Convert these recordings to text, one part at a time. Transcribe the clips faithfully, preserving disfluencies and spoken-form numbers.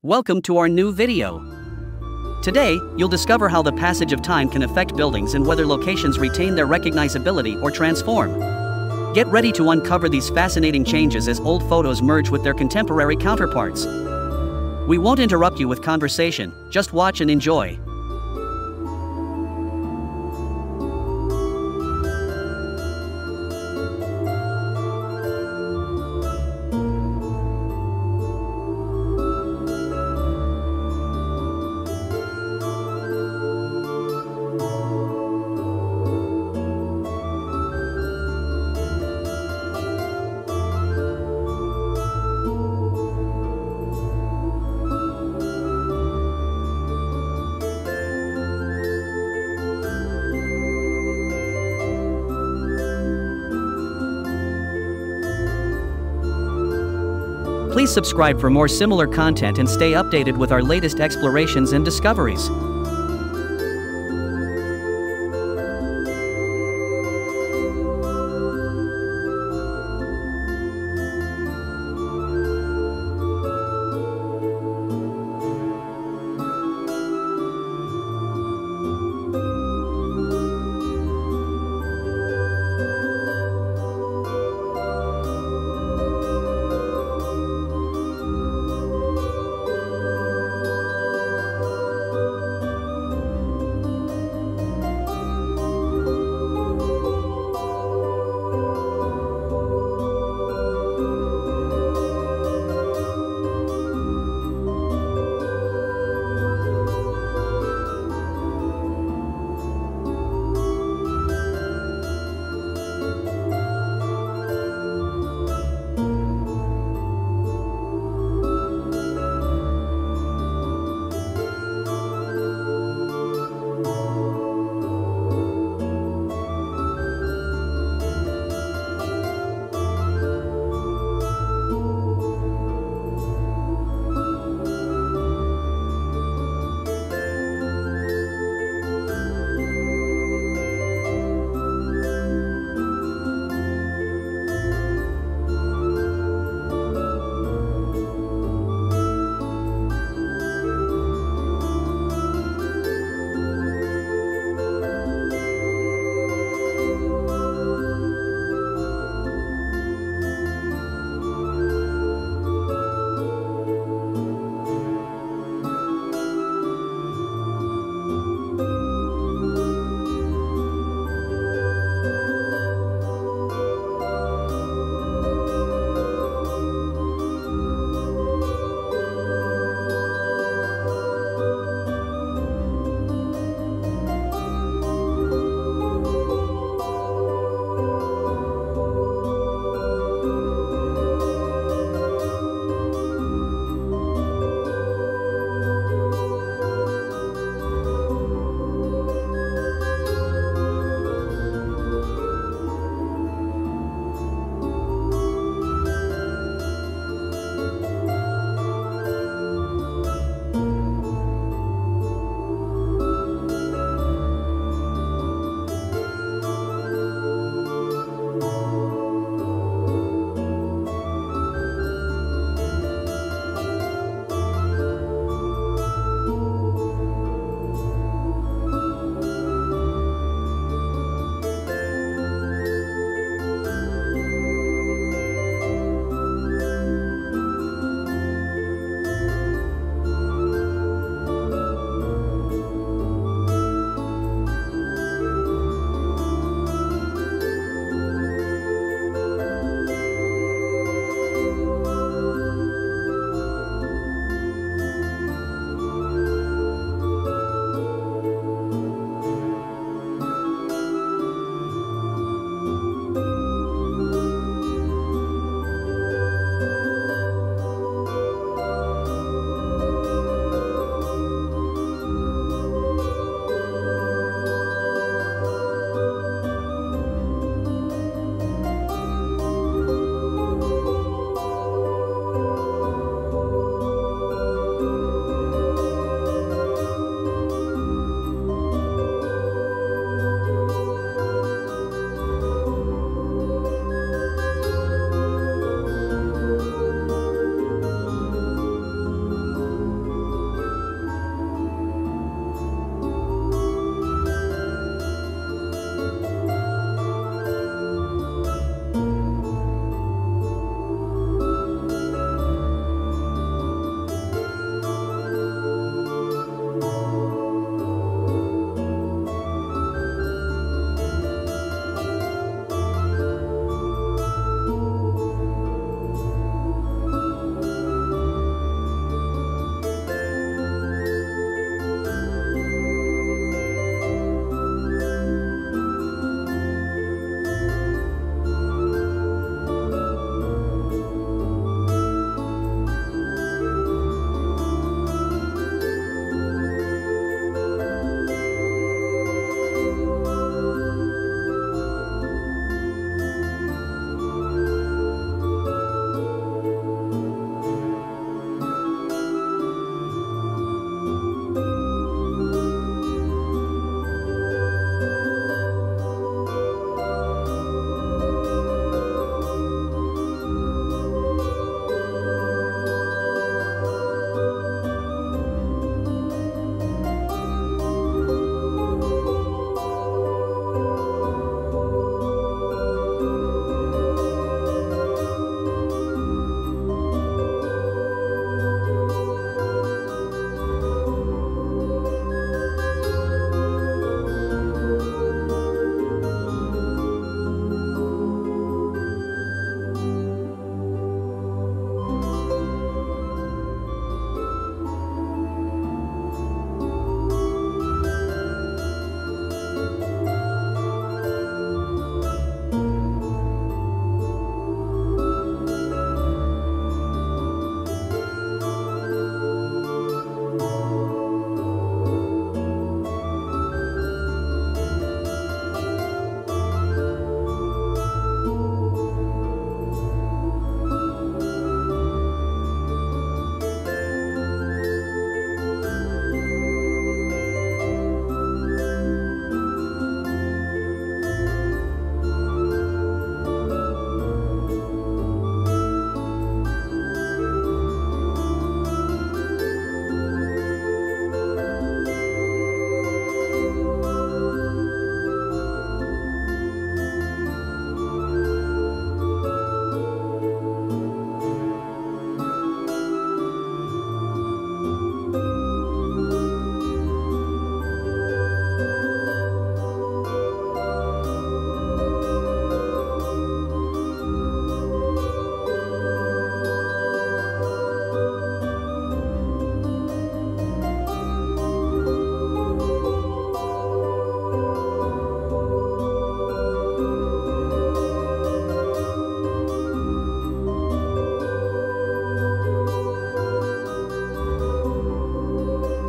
Welcome to our new video. Today, you'll discover how the passage of time can affect buildings and whether locations retain their recognizability or transform. Get ready to uncover these fascinating changes as old photos merge with their contemporary counterparts. We won't interrupt you with conversation, just watch and enjoy. Please subscribe for more similar content and stay updated with our latest explorations and discoveries.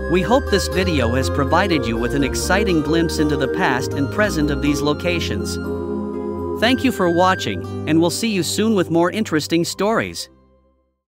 We hope this video has provided you with an exciting glimpse into the past and present of these locations. Thank you for watching, and we'll see you soon with more interesting stories.